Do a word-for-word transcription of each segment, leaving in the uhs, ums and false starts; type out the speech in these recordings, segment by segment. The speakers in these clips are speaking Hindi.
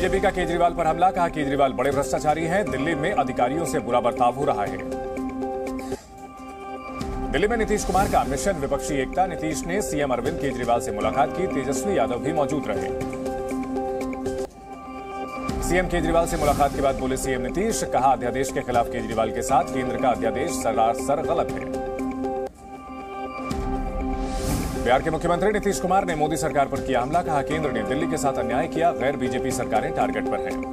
बीजेपी का केजरीवाल पर हमला, कहा केजरीवाल बड़े भ्रष्टाचारी हैं, दिल्ली में अधिकारियों से बुरा बर्ताव हो रहा है। दिल्ली में नीतीश कुमार का मिशन विपक्षी एकता, नीतीश ने सीएम अरविंद केजरीवाल से मुलाकात की, तेजस्वी यादव भी मौजूद रहे। सीएम केजरीवाल से मुलाकात के बाद बोले सीएम नीतीश, कहा अध्यादेश के खिलाफ केजरीवाल के साथ केंद्र का अध्यादेश सरासर गलत है। बिहार के मुख्यमंत्री नीतीश कुमार ने मोदी सरकार पर किया हमला, कहा केंद्र ने दिल्ली के साथ अन्याय किया, गैर बीजेपी सरकारें टारगेट पर हैं।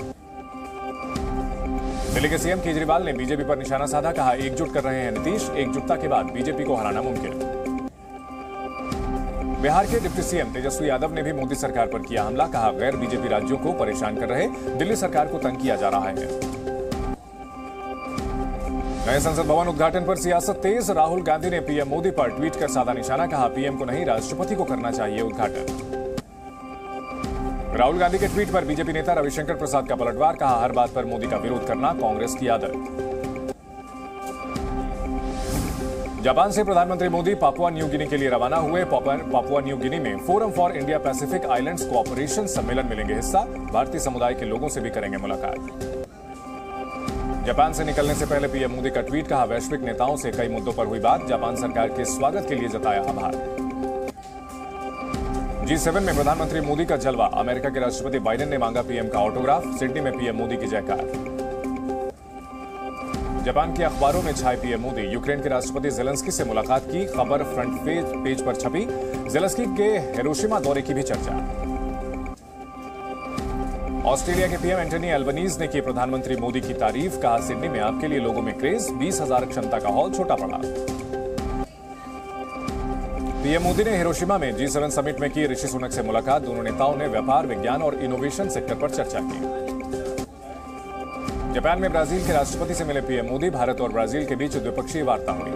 दिल्ली के सीएम केजरीवाल ने बीजेपी पर निशाना साधा, कहा एकजुट कर रहे हैं नीतीश, एकजुटता के बाद बीजेपी को हराना मुमकिन। बिहार के डिप्टी सीएम तेजस्वी यादव ने भी मोदी सरकार पर किया हमला, कहा गैर बीजेपी राज्यों को परेशान कर रहे दिल्ली सरकार को तंग किया जा रहा है। नए संसद भवन उद्घाटन पर सियासत तेज, राहुल गांधी ने पीएम मोदी पर ट्वीट कर साधा निशाना, कहा पीएम को नहीं राष्ट्रपति को करना चाहिए उद्घाटन। राहुल गांधी के ट्वीट पर बीजेपी नेता रविशंकर प्रसाद का पलटवार, कहा हर बात पर मोदी का विरोध करना कांग्रेस की आदत। जापान से प्रधानमंत्री मोदी पापुआ न्यू गिनी के लिए रवाना हुए, पापुआ न्यू गिनी में forum for India Pacific islands cooperation सम्मेलन में लेंगे हिस्सा, भारतीय समुदाय के लोगों से भी करेंगे मुलाकात। जापान से निकलने से पहले पीएम मोदी का ट्वीट, कहा वैश्विक नेताओं से कई मुद्दों पर हुई बात, जापान सरकार के स्वागत के लिए जताया आभार। जी सेवन में प्रधानमंत्री मोदी का जलवा, अमेरिका के राष्ट्रपति बाइडेन ने मांगा पीएम का ऑटोग्राफ, सिडनी में पीएम मोदी की जयकार। जापान के अखबारों में छाए पीएम मोदी, यूक्रेन के राष्ट्रपति जेलेंस्की से मुलाकात की, खबर फ्रंट पेज, पेज पर छपी, जेलेंस्की के हिरोशिमा दौरे की भी चर्चा। ऑस्ट्रेलिया के पीएम एंटनी एल्बनीज ने की प्रधानमंत्री मोदी की तारीफ, कहा सिडनी में आपके लिए लोगों में क्रेज, बीस हजार क्षमता का हॉल छोटा पड़ा। पीएम मोदी ने हिरोशिमा में जी सेवन समिट में की ऋषि सुनक से मुलाकात, दोनों नेताओं ने व्यापार, विज्ञान और इनोवेशन सेक्टर पर चर्चा की। जापान में ब्राजील के राष्ट्रपति से मिले पीएम मोदी, भारत और ब्राजील के बीच द्विपक्षीय वार्ता हुई।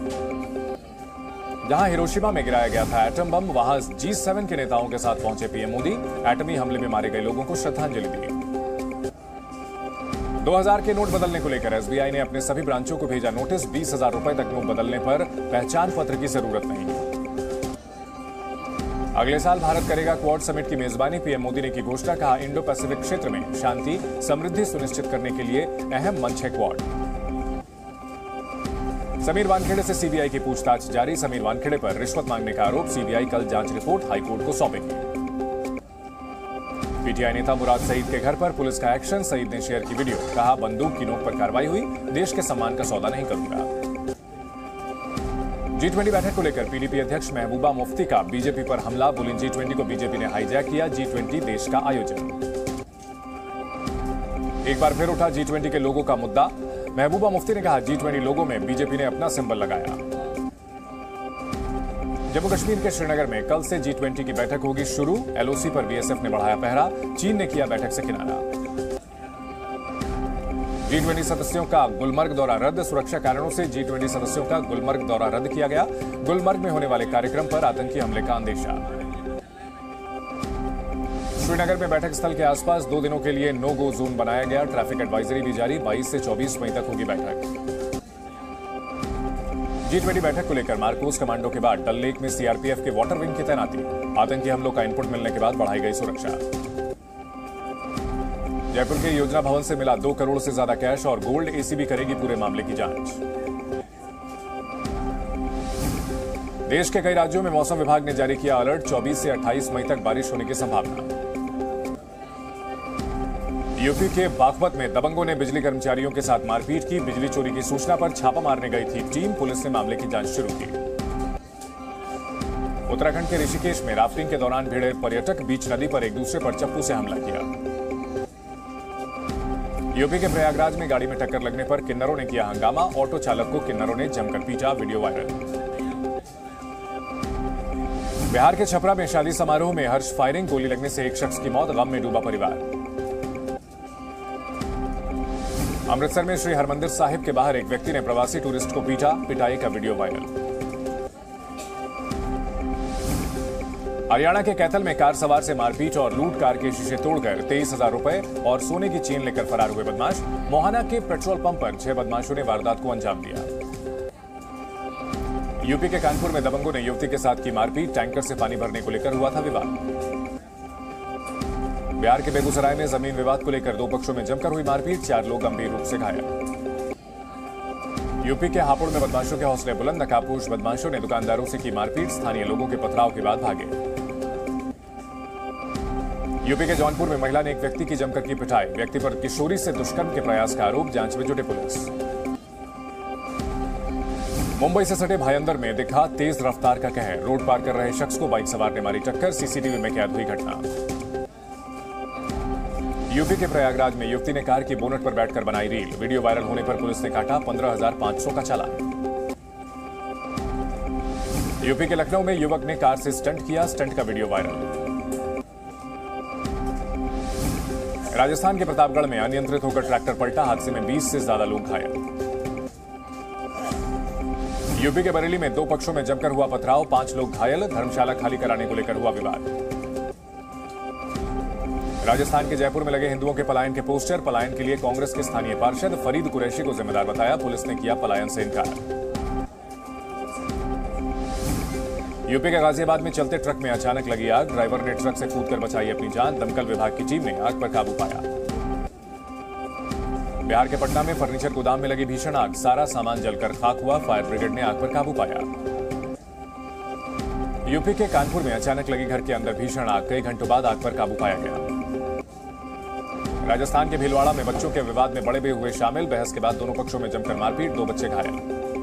जहां हिरोशिमा में गिराया गया था एटम बम, वहां जी सेवन के नेताओं के साथ पहुंचे पीएम मोदी, एटमी हमले में मारे गए लोगों को श्रद्धांजलि दी। दो हजार के नोट बदलने को लेकर एसबीआई ने अपने सभी ब्रांचों को भेजा नोटिस, बीस हजार रुपए तक नोट बदलने पर पहचान पत्र की जरूरत नहीं। अगले साल भारत करेगा क्वाड समिट की मेजबानी, पीएम मोदी ने की घोषणा, कहा इंडो पैसिफिक क्षेत्र में शांति समृद्धि सुनिश्चित करने के लिए अहम मंच है क्वाड। समीर वानखेड़े से सीबीआई की पूछताछ जारी, समीर वानखेड़े पर रिश्वत मांगने का आरोप, सीबीआई कल जांच रिपोर्ट हाईकोर्ट को सौंपेगी। पीटीआई नेता मुराद सईद के घर पर पुलिस का एक्शन, सईद ने शेयर की वीडियो, कहा बंदूक की नोक पर कार्रवाई हुई, देश के सम्मान का सौदा नहीं करूंगा। जी ट्वेंटी बैठक को लेकर पीडीपी अध्यक्ष महबूबा मुफ्ती का बीजेपी पर हमला, बोली जी ट्वेंटी को बीजेपी ने हाईजैक किया, जी ट्वेंटी देश का आयोजन। एक बार फिर उठा जी ट्वेंटी के लोगों का मुद्दा, महबूबा मुफ्ती ने कहा जी ट्वेंटी लोगों में बीजेपी ने अपना सिंबल लगाया। जम्मू कश्मीर के श्रीनगर में कल से जी ट्वेंटी की बैठक होगी शुरू, एलओसी पर बीएसएफ ने बढ़ाया पहरा, चीन ने किया बैठक से किनारा। जी ट्वेंटी सदस्यों का गुलमर्ग दौरा रद्द, सुरक्षा कारणों से जी ट्वेंटी सदस्यों का गुलमर्ग दौरा रद्द किया गया, गुलमर्ग में होने वाले कार्यक्रम पर आतंकी हमले का अंदेशा। श्रीनगर में बैठक स्थल के आसपास दो दिनों के लिए नो गो जोन बनाया गया, ट्रैफिक एडवाइजरी भी जारी, बाईस से चौबीस मई तक होगी बैठक। जी ट्वेंटी बैठक को लेकर मारकोस कमांडो के बाद डल लेक में सीआरपीएफ के वाटर विंग की तैनाती, आतंकी हमलों का इनपुट मिलने के बाद बढ़ाई गई सुरक्षा। जयपुर के योजना भवन से मिला दो करोड़ से ज्यादा कैश और गोल्ड, एसीबी करेगी पूरे मामले की जांच। देश के कई राज्यों में मौसम विभाग ने जारी किया अलर्ट, चौबीस से अट्ठाईस मई तक बारिश होने की संभावना। यूपी के बागपत में दबंगों ने बिजली कर्मचारियों के साथ मारपीट की, बिजली चोरी की सूचना पर छापा मारने गई थी टीम, पुलिस ने मामले की जांच शुरू की। उत्तराखंड के ऋषिकेश में राफ्टिंग के दौरान भिड़े पर्यटक, बीच नदी पर एक दूसरे पर चप्पू से हमला किया। यूपी के प्रयागराज में गाड़ी में टक्कर लगने पर किन्नरों ने किया हंगामा, ऑटो चालक को किन्नरों ने जमकर पीटा, वीडियो वायरल। बिहार के छपरा में शादी समारोह में हर्ष फायरिंग, गोली लगने से एक शख्स की मौत, गम में डूबा परिवार। अमृतसर में श्री हरमंदिर साहिब के बाहर एक व्यक्ति ने प्रवासी टूरिस्ट को पीटा, पिटाई का वीडियो वायरल। हरियाणा के कैथल में कार सवार से मारपीट और लूट, कार के शीशे तोड़कर तेईस हजार रुपए और सोने की चेन लेकर फरार हुए बदमाश। मोहाना के पेट्रोल पंप पर छह बदमाशों ने वारदात को अंजाम दिया। यूपी के कानपुर में दबंगों ने युवती के साथ की मारपीट, टैंकर से पानी भरने को लेकर हुआ था विवाद। बिहार के बेगूसराय में जमीन विवाद को लेकर दो पक्षों में जमकर हुई मारपीट, चार लोग गंभीर रूप से घायल। यूपी के हापुड़ में बदमाशों के हौसले बुलंद, नकाबपोश बदमाशों ने दुकानदारों से की मारपीट, स्थानीय लोगों के पथराव के बाद भागे। यूपी के जौनपुर में महिला ने एक व्यक्ति की जमकर की पिटाई, व्यक्ति पर किशोरी से दुष्कर्म के प्रयास का आरोप, जांच में जुटी पुलिस। मुंबई से सटे भायंदर में दिखा तेज रफ्तार का कहर, रोड पार कर रहे शख्स को बाइक सवार ने मारी टक्कर, सीसीटीवी में कैद हुई घटना। यूपी के प्रयागराज में युवती ने कार की बोनट पर बैठकर बनाई रील, वीडियो वायरल होने पर पुलिस ने काटा पंद्रह हजार पांच सौ का चालान। यूपी के लखनऊ में युवक ने कार से स्टंट किया, स्टंट का वीडियो वायरल। राजस्थान के प्रतापगढ़ में अनियंत्रित होकर ट्रैक्टर पलटा, हादसे में बीस से ज्यादा लोग घायल। यूपी के बरेली में दो पक्षों में जमकर हुआ पथराव, पांच लोग घायल, धर्मशाला खाली कराने को लेकर हुआ विवाद। राजस्थान के जयपुर में लगे हिंदुओं के पलायन के पोस्टर, पलायन के लिए कांग्रेस के स्थानीय पार्षद फरीद कुरैशी को जिम्मेदार बताया, पुलिस ने किया पलायन से इनकार। यूपी के गाजियाबाद में चलते ट्रक में अचानक लगी आग, ड्राइवर ने ट्रक से कूदकर बचाई अपनी जान, दमकल विभाग की टीम ने आग पर काबू पाया। बिहार के पटना में फर्नीचर गोदाम में लगी भीषण आग, सारा सामान जलकर खाक हुआ, फायर ब्रिगेड ने आग पर काबू पाया। यूपी के कानपुर में अचानक लगी घर के अंदर भीषण आग, कई घंटों बाद आग पर काबू पाया गया। राजस्थान के भीलवाड़ा में बच्चों के विवाद में बड़े बे हुए शामिल, बहस के बाद दोनों पक्षों में जमकर मारपीट, दो बच्चे घायल।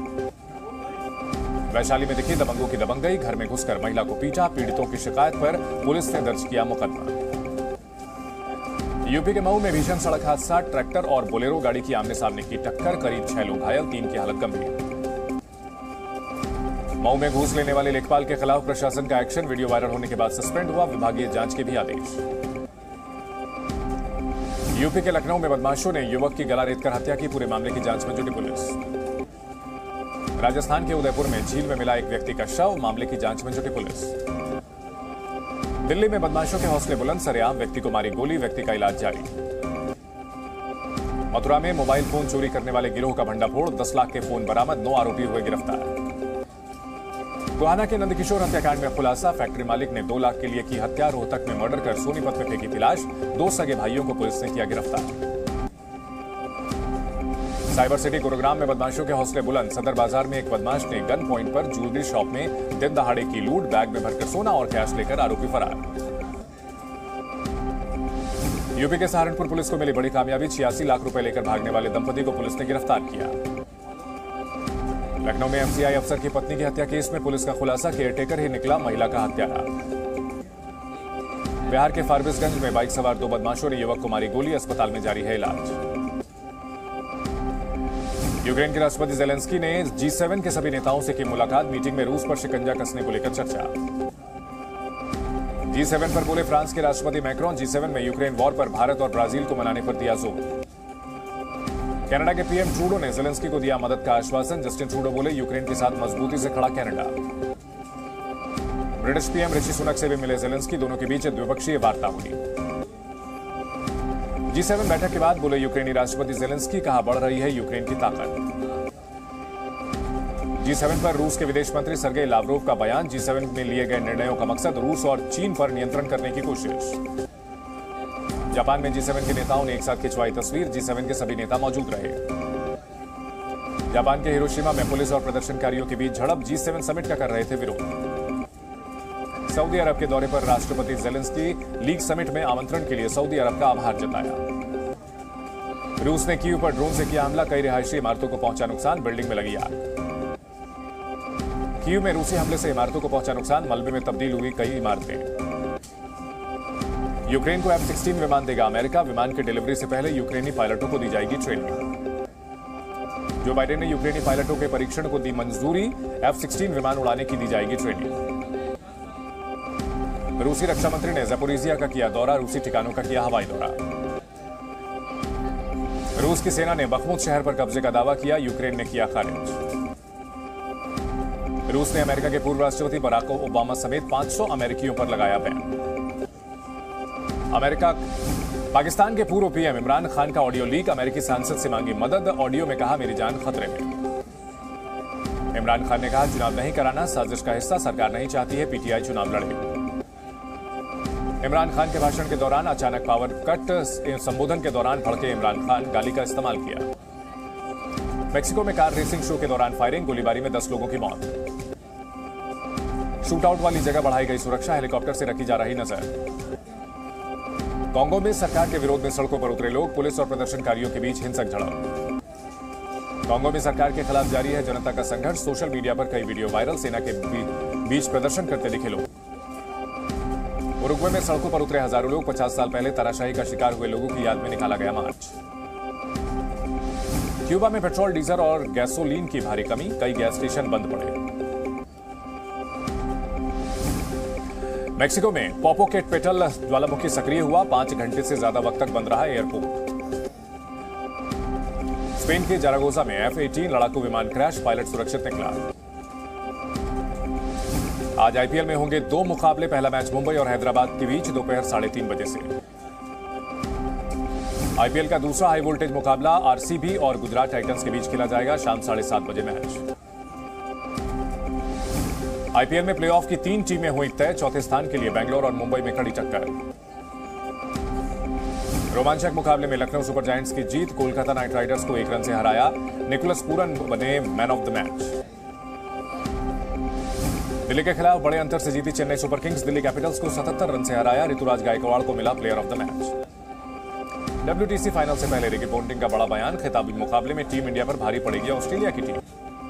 वैशाली में दिखी दबंगों की दबंगई, घर में घुसकर महिला को पीटा, पीड़ितों की शिकायत पर पुलिस ने दर्ज किया मुकदमा। यूपी के मऊ में भीषण सड़क हादसा, ट्रैक्टर और बोलेरो गाड़ी की आमने सामने की टक्कर, करीब छह लोग घायल, तीन की हालत गंभीर। मऊ में घूस लेने वाले लेखपाल के खिलाफ प्रशासन का एक्शन, वीडियो वायरल होने के बाद सस्पेंड हुआ, विभागीय जांच के भी आदेश। यूपी के लखनऊ में बदमाशों ने युवक की गला रेतकर हत्या की, पूरे मामले की जांच में जुटी पुलिस। राजस्थान के उदयपुर में झील में मिला एक व्यक्ति का शव, मामले की जांच में जुटी पुलिस। दिल्ली में बदमाशों के हौसले बुलंद, सरेआम व्यक्ति को मारी गोली, व्यक्ति का इलाज जारी। मथुरा में मोबाइल फोन चोरी करने वाले गिरोह का भंडाफोड़, दस लाख के फोन बरामद, नौ आरोपी हुए गिरफ्तार। गोहाना के नंदकिशोर हत्याकांड में खुलासा, फैक्ट्री मालिक ने दो लाख के लिए की हत्या, रोहतक में मर्डर कर सोनीपत में फेंकी थी लाश, दो सगे भाइयों को पुलिस ने किया गिरफ्तार। साइबर सिटी गुरुग्राम में बदमाशों के हौसले बुलंद, सदर बाजार में एक बदमाश ने गन पॉइंट पर ज्वेलरी शॉप में दिन दहाड़े की लूट, बैग में भरकर सोना और कैश लेकर आरोपी फरार। यूपी के सहारनपुर पुलिस को मिली बड़ी कामयाबी, छियासी लाख रुपए लेकर भागने वाले दंपति को पुलिस ने गिरफ्तार किया। लखनऊ में एमसीआई अफसर की पत्नी की हत्या केस में पुलिस का खुलासा, केयरटेकर ही निकला महिला का हत्यारा। बिहार के फारबिसगंज में बाइक सवार दो बदमाशों ने युवक को मारी गोली, अस्पताल में जारी है इलाज। यूक्रेन के राष्ट्रपति जेलेंस्की ने जी सेवन के सभी नेताओं से की मुलाकात, मीटिंग में रूस पर शिकंजा कसने को लेकर चर्चा। जी सेवन पर बोले फ्रांस के राष्ट्रपति मैक्रोन, जी सेवन में यूक्रेन वॉर पर भारत और ब्राजील को मनाने पर दिया जोर। कनाडा के पीएम ट्रूडो ने जेलेंस्की को दिया मदद का आश्वासन, जस्टिन ट्रूडो बोले यूक्रेन के साथ मजबूती से खड़ा Canada. British PM Rishi Sunak से भी मिले जेलेंस्की, दोनों के बीच द्विपक्षीय वार्ता हुई। जी सेवन बैठक के बाद बोले यूक्रेनी राष्ट्रपति जेलेंस्की, कहा बढ़ रही है यूक्रेन की ताकत। जी सेवन पर रूस के विदेश मंत्री सर्गेई लावरोव का बयान, जी सेवन में लिए गए निर्णयों का मकसद रूस और चीन पर नियंत्रण करने की कोशिश। जापान में जी सेवन के नेताओं ने एक साथ खिंचवाई तस्वीर, जी सेवन के सभी नेता मौजूद रहे। जापान के हिरोशिमा में पुलिस और प्रदर्शनकारियों के बीच झड़प, जी सेवन समिट का कर रहे थे विरोध। सऊदी अरब के दौरे पर राष्ट्रपति जेलेंस्की, लीग समिट में आमंत्रण के लिए सऊदी अरब का आभार जताया। रूस ने कीव पर ड्रोन से किया हमला, कई रिहायशी इमारतों को पहुंचा नुकसान, बिल्डिंग में लगी आग। कीव में रूसी हमले से इमारतों को पहुंचा नुकसान, मलबे में तब्दील हुई कई इमारतें। यूक्रेन को एफ सिक्सटीन विमान देगा अमेरिका, विमान की डिलीवरी से पहले यूक्रेनी पायलटों को दी जाएगी ट्रेनिंग। जो बाइडेन ने यूक्रेनी पायलटों के परीक्षण को दी मंजूरी, एफ सिक्सटीन विमान उड़ाने की दी जाएगी ट्रेनिंग। रूसी रक्षा मंत्री ने ज़पोरिजिया का किया दौरा, रूसी ठिकानों का किया हवाई दौरा। रूस की सेना ने बखमुत शहर पर कब्जे का दावा किया, यूक्रेन ने किया खारिज। रूस ने अमेरिका के पूर्व राष्ट्रपति बराक ओबामा समेत पांच सौ अमेरिकियों पर लगाया बैन। अमेरिका पाकिस्तान के पूर्व पीएम इमरान खान का ऑडियो लीक, अमेरिकी सांसद से मांगी मदद, ऑडियो में कहा मेरी जान खतरे में। इमरान खान ने कहा चुनाव नहीं कराना साजिश का हिस्सा, सरकार नहीं चाहती है पीटीआई चुनाव लड़े। इमरान खान के भाषण के दौरान अचानक पावर कट। संबोधन के दौरान भड़के इमरान खान, गाली का इस्तेमाल किया। मेक्सिको में कार रेसिंग शो के दौरान फायरिंग, गोलीबारी में दस लोगों की मौत। शूटआउट वाली जगह बढ़ाई गई सुरक्षा, हेलीकॉप्टर से रखी जा रही नजर। कांगो में सरकार के विरोध में सड़कों पर उतरे लोग, पुलिस और प्रदर्शनकारियों के बीच हिंसक झड़प। कांगो में सरकार के खिलाफ जारी है जनता का संघर्ष, सोशल मीडिया पर कई वीडियो वायरल, सेना के बीच प्रदर्शन करते दिखे लोग। उरुग्वे में सड़कों पर उतरे हजारों लोग, पचास साल पहले तानाशाही का शिकार हुए लोगों की याद में निकाला गया मार्च। क्यूबा में पेट्रोल, डीजल और गैसोलीन की भारी कमी, कई गैस स्टेशन बंद पड़े। मेक्सिको में पॉपोकेटपेटल ज्वालामुखी सक्रिय हुआ, पांच घंटे से ज्यादा वक्त तक बंद रहा एयरपोर्ट। स्पेन के जारागोसा में एफ अठारह लड़ाकू विमान क्रैश, पायलट सुरक्षित निकला। आज आईपीएल में होंगे दो मुकाबले, पहला मैच मुंबई और हैदराबाद के बीच दोपहर साढ़े तीन बजे से। आईपीएल का दूसरा हाई वोल्टेज मुकाबला आरसीबी और गुजरात टाइटंस के बीच खेला जाएगा, शाम साढ़े सात बजे मैच। आईपीएल में प्लेऑफ की तीन टीमें हुई तय, चौथे स्थान के लिए बेंगलोर और मुंबई में कड़ी टक्कर। रोमांचक मुकाबले में लखनऊ सुपर जायंट्स की जीत, कोलकाता नाइट राइडर्स को एक रन से हराया, निकोलस पूरन बने man of the match. Delhi के खिलाफ बड़े अंतर से जीती Chennai super kings, Delhi capitals को सतहत्तर रन से हराया, ऋतुराज गायकवाड़ को मिला player of the match. WTC final से पहले रिकी पोंटिंग का बड़ा बयान, खिताबी मुकाबले में टीम इंडिया पर भारी पड़ेगी ऑस्ट्रेलिया की टीम।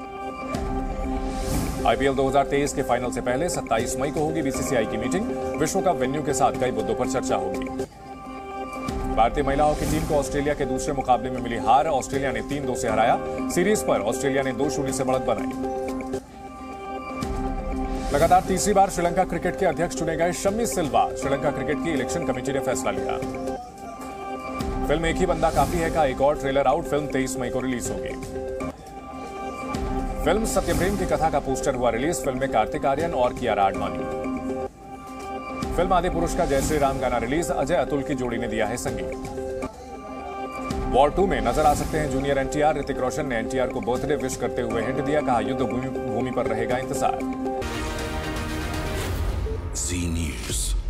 आईपीएल दो हज़ार तेईस के फाइनल से पहले सत्ताईस मई को होगी बीसीसीआई की मीटिंग, विश्व कप वेन्यू के साथ कई मुद्दों पर चर्चा होगी। भारतीय महिला हॉकी टीम को ऑस्ट्रेलिया के दूसरे मुकाबले में मिली हार, ऑस्ट्रेलिया ने तीन दो से हराया, सीरीज पर ऑस्ट्रेलिया ने दो शून्य से बढ़त बनाई। लगातार तीसरी बार श्रीलंका क्रिकेट के अध्यक्ष चुने गए शम्मी सिल्वा, श्रीलंका क्रिकेट की इलेक्शन कमेटी ने फैसला लिया। फिल्म एक ही बंदा काफी है का एक और ट्रेलर आउट, फिल्म तेईस मई को रिलीज होगी। फिल्म सत्यप्रेम की कथा का पोस्टर हुआ रिलीज, फिल्म में कार्तिक आर्यन और कियारा आडवाणी। फिल्म आदि पुरुष का जय श्री राम गाना रिलीज, अजय अतुल की जोड़ी ने दिया है संगीत। वॉर टू में नजर आ सकते हैं जूनियर एनटीआर, ऋतिक रोशन ने एनटीआर को बर्थडे विश करते हुए हिंट दिया, कहा युद्ध भूमि, भूमि पर रहेगा इंतजार। जी न्यूज़।